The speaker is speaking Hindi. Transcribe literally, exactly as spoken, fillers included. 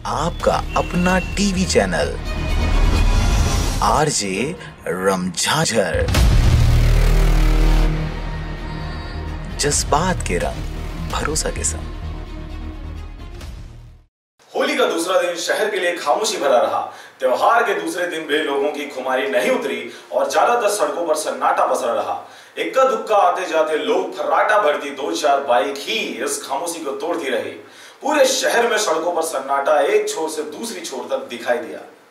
आपका अपना टीवी चैनल आरजे रमझाझर। जज्बात के रंग, भरोसा के संग। होली का दूसरा दिन शहर के लिए खामोशी भरा रहा। त्योहार के दूसरे दिन भी लोगों की खुमारी नहीं उतरी और ज्यादातर सड़कों पर सन्नाटा पसरा रहा। इक्का दुक्का आते जाते लोग फर्राटा भरती दो चार बाइक ही इस खामोशी को तोड़ती रही। पूरे शहर में सड़कों पर सन्नाटा एक छोर से दूसरी छोर तक दिखाई दिया।